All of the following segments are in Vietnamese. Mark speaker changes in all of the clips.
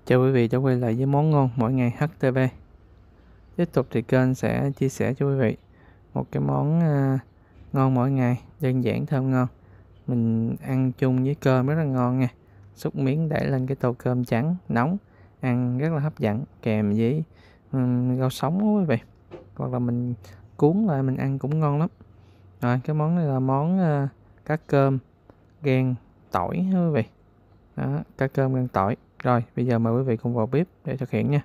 Speaker 1: Chào quý vị đã quay lại với món ngon mỗi ngày HTV. Tiếp tục thì kênh sẽ chia sẻ cho quý vị một cái món ngon mỗi ngày, đơn giản thơm ngon. Mình ăn chung với cơm rất là ngon nha. Xúc miếng để lên cái tô cơm trắng nóng, ăn rất là hấp dẫn, kèm với rau sống đó quý vị. Hoặc là mình cuốn lại mình ăn cũng ngon lắm. Rồi cái món này là món cá cơm gan tỏi đó quý vị. Đó, cá cơm gan tỏi. Rồi, bây giờ mời quý vị cùng vào bếp để thực hiện nha.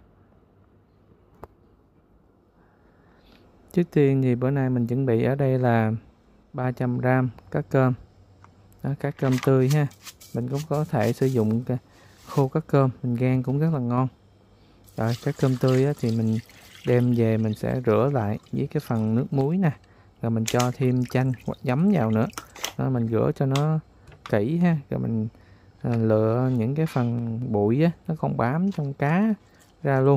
Speaker 1: Trước tiên thì bữa nay mình chuẩn bị ở đây là 300g cá cơm. Đó, cá cơm tươi ha. Mình cũng có thể sử dụng khô cá cơm, mình rang cũng rất là ngon. Rồi, cá cơm tươi á, thì mình đem về mình sẽ rửa lại với cái phần nước muối nè. Rồi mình cho thêm chanh hoặc giấm vào nữa. Đó, mình rửa cho nó kỹ ha. Rồi mình lựa những cái phần bụi á, nó còn bám trong cá ra luôn.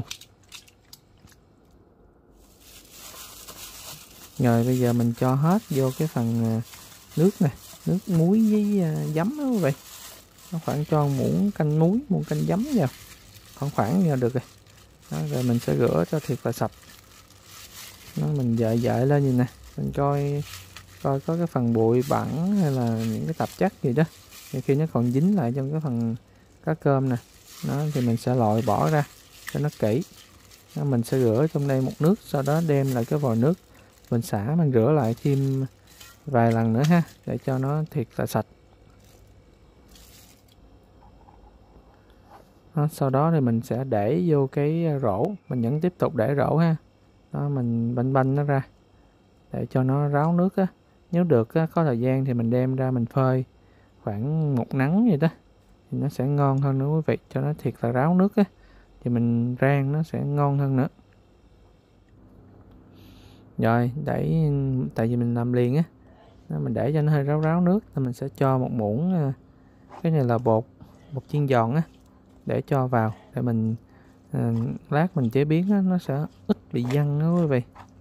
Speaker 1: Rồi bây giờ mình cho hết vô cái phần nước này, nước muối với giấm đó quý vị. Nó khoảng cho muỗng canh muối, muỗng canh giấm vào. Khoảng là được rồi. Đó, rồi mình sẽ rửa cho thiệt là sạch. Nó mình dợi lên như nè, mình coi có cái phần bụi bẩn hay là những cái tạp chất gì đó. Thì khi nó còn dính lại trong cái phần cá cơm nè, nó thì mình sẽ loại bỏ ra cho nó kỹ. Đó, mình sẽ rửa trong đây một nước, sau đó đem lại cái vòi nước mình xả, mình rửa lại thêm vài lần nữa ha, để cho nó thiệt là sạch. Đó, sau đó thì mình sẽ để vô cái rổ, mình vẫn tiếp tục để rổ ha. Đó, mình banh nó ra để cho nó ráo nước á. Nếu được á, có thời gian thì mình đem ra mình phơi khoảng một nắng vậy đó thì nó sẽ ngon hơn nữa quý vị, cho nó thiệt là ráo nước á thì mình rang nó sẽ ngon hơn nữa. Rồi để tại vì mình làm liền á, mình để cho nó hơi ráo nước thì mình sẽ cho một muỗng cái này là bột chiên giòn á, để cho vào để mình lát mình chế biến á, nó sẽ ít bị văng đó quý vị.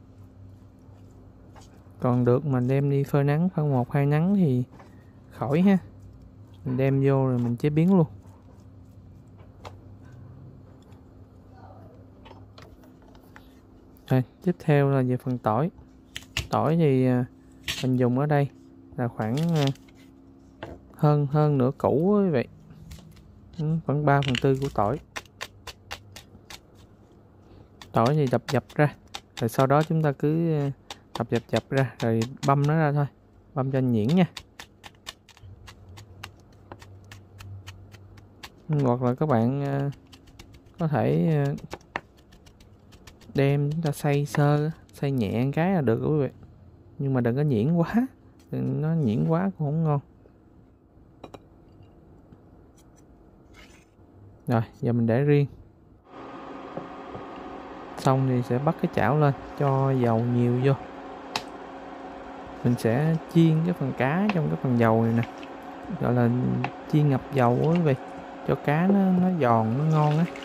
Speaker 1: Còn được mình đem đi phơi nắng khoảng 1-2 nắng thì khỏi ha. Mình đem vô rồi mình chế biến luôn. Rồi, tiếp theo là về phần tỏi. Tỏi thì mình dùng ở đây là khoảng hơn nửa củ quý vị. Khoảng 3/4 của tỏi. Tỏi thì đập dập ra. Rồi sau đó chúng ta cứ đập dập ra rồi băm nó ra thôi. Băm cho nhuyễn nha. Hoặc là các bạn có thể đem chúng ta xay nhẹ cái là được quý vị. Nhưng mà đừng có nhuyễn quá, nó nhuyễn quá cũng không ngon. Rồi giờ mình để riêng. Xong thì sẽ bắt cái chảo lên, cho dầu nhiều vô. Mình sẽ chiên cái phần cá trong cái phần dầu này nè, gọi là chiên ngập dầu quý vị, cho cá nó giòn, nó ngon á.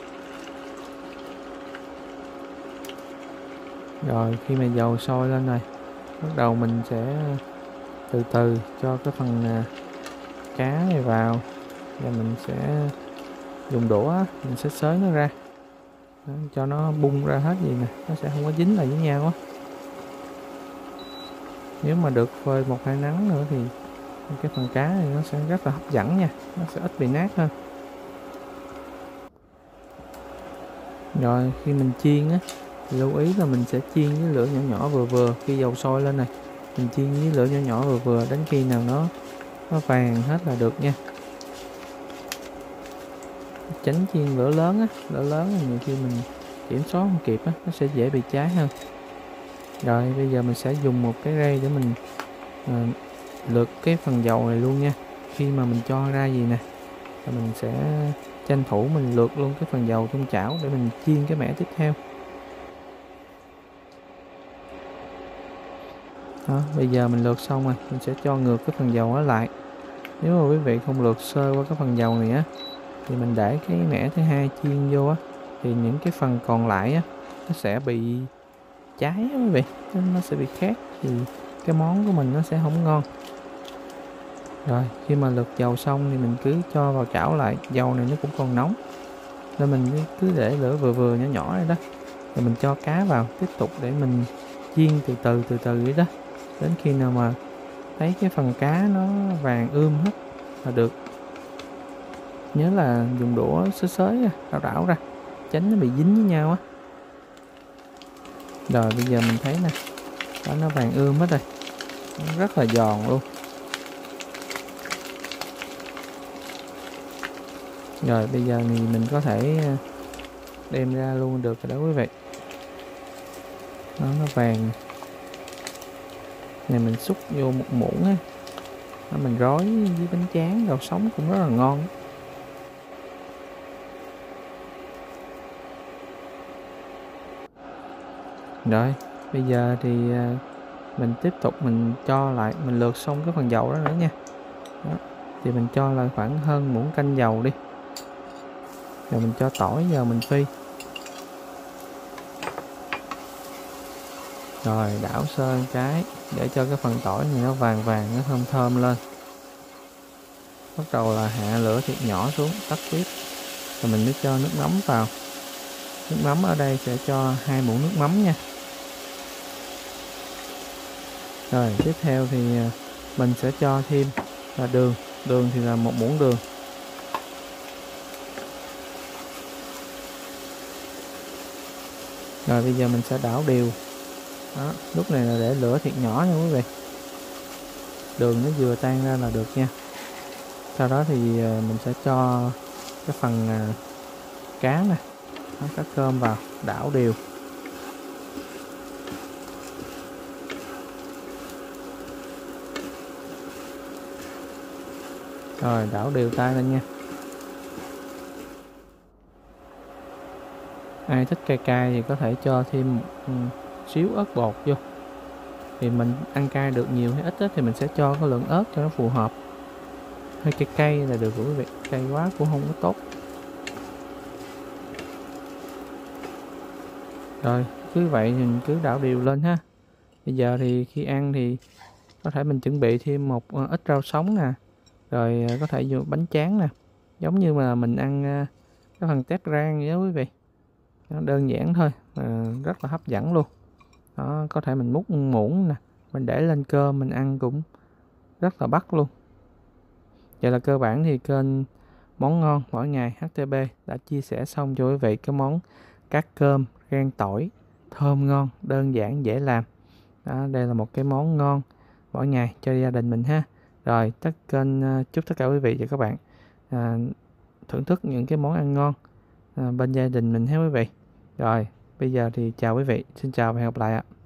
Speaker 1: Rồi khi mà dầu sôi lên rồi, bắt đầu mình sẽ từ từ cho cái phần cá này vào, và mình sẽ dùng đũa, mình sẽ xới nó ra. Đó, cho nó bung ra hết gì nè, nó sẽ không có dính lại với nhau á. Nếu mà được phơi 1-2 nắng nữa thì cái phần cá này nó sẽ rất là hấp dẫn nha, nó sẽ ít bị nát hơn. Rồi khi mình chiên á, lưu ý là mình sẽ chiên với lửa nhỏ vừa vừa. Khi dầu sôi lên này, mình chiên với lửa nhỏ vừa vừa đến khi nào nó vàng hết là được nha. Tránh chiên lửa lớn á, lửa lớn thì nhiều khi mình kiểm soát không kịp á, nó sẽ dễ bị cháy hơn. Rồi bây giờ mình sẽ dùng một cái rây để mình lượt cái phần dầu này luôn nha. Khi mà mình cho ra gì nè, rồi mình sẽ tranh thủ mình lượt luôn cái phần dầu trong chảo để mình chiên cái mẻ tiếp theo. Đó, bây giờ mình lượt xong rồi, mình sẽ cho ngược cái phần dầu đó lại. Nếu mà quý vị không lượt sơ qua cái phần dầu này á, thì mình để cái mẻ thứ hai chiên vô á, thì những cái phần còn lại á, nó sẽ bị cháy á quý vị, nó sẽ bị khét, thì cái món của mình nó sẽ không ngon. Rồi khi mà lượt dầu xong thì mình cứ cho vào chảo lại, dầu này nó cũng còn nóng, nên mình cứ để lửa vừa vừa nhỏ nhỏ này đó, rồi mình cho cá vào tiếp tục để mình chiên từ từ vậy đó, đến khi nào mà thấy cái phần cá nó vàng hết là được. Nhớ là dùng đũa xới rảo rảo ra tránh nó bị dính với nhau á. Rồi bây giờ mình thấy nè, nó vàng hết rồi, nó rất là giòn luôn. Rồi bây giờ thì mình có thể đem ra luôn được rồi đó quý vị. Nó vàng này, mình xúc vô một muỗng á, mình gói với bánh tráng rau sống cũng rất là ngon. Rồi bây giờ thì mình tiếp tục mình cho lại, mình lượt xong cái phần dầu đó nữa nha. Đó. Thì mình cho lại khoảng hơn muỗng canh dầu đi, rồi mình cho tỏi vào mình phi. Rồi đảo sơ cái để cho cái phần tỏi này nó vàng vàng, nó thơm thơm lên. Bắt đầu là hạ lửa thiệt nhỏ xuống, tắt tiếp. Rồi mình mới cho nước mắm vào. Nước mắm ở đây sẽ cho 2 muỗng nước mắm nha. Rồi tiếp theo thì mình sẽ cho thêm là đường. Đường thì là 1 muỗng đường. Rồi bây giờ mình sẽ đảo đều. Đó, lúc này là để lửa thiệt nhỏ nha quý vị. Đường nó vừa tan ra là được nha. Sau đó thì mình sẽ cho cái phần cá nè, cá cơm vào, đảo đều. Rồi đảo đều tay lên nha. Ai thích cay cay thì có thể cho thêm xíu ớt bột vô. Thì mình ăn cay được nhiều hay ít thì mình sẽ cho cái lượng ớt cho nó phù hợp. Hơi cay cay là được quý vị, cay quá cũng không có tốt. Rồi cứ vậy thì mình cứ đảo đều lên ha. Bây giờ thì khi ăn thì có thể mình chuẩn bị thêm một ít rau sống nè, rồi có thể dùng bánh tráng nè, giống như mà mình ăn cái phần tép rang vậy đó quý vị. Nó đơn giản thôi mà rất là hấp dẫn luôn. Đó, có thể mình múc muỗng nè, mình để lên cơm mình ăn cũng rất là bắt luôn. Vậy là cơ bản thì kênh Món Ngon Mỗi Ngày HTB đã chia sẻ xong cho quý vị cái món cá cơm rang tỏi thơm ngon, đơn giản dễ làm. Đó, đây là một cái món ngon mỗi ngày cho gia đình mình ha. Rồi chúc tất cả quý vị và các bạn thưởng thức những cái món ăn ngon bên gia đình mình ha quý vị. Rồi bây giờ thì chào quý vị, xin chào và hẹn gặp lại ạ.